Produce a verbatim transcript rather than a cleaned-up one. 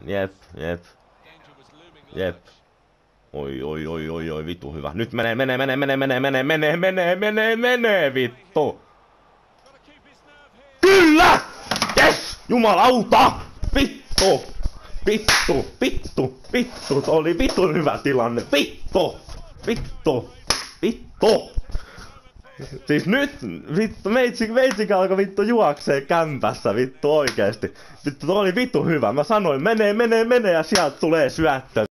Jep, jep. Jep. Oi, oi, oi, oi, oi, vittu hyvä. Nyt menee, menee, menee, menee, menee, menee, menee, menee, menee, menee, vittu. Kyllä! Yes! Jumalauta! Vittu! Vittu! Vittu! Vittu! Se oli vitun hyvä tilanne. Vittu! Vittu! Vittu! Siis nyt, vittu, meitsi, meitsi alkoi vittu juoksee kämpässä, vittu oikeesti. Vittu, toi oli vittu hyvä. Mä sanoin, menee, menee, menee ja sieltä tulee syöttö.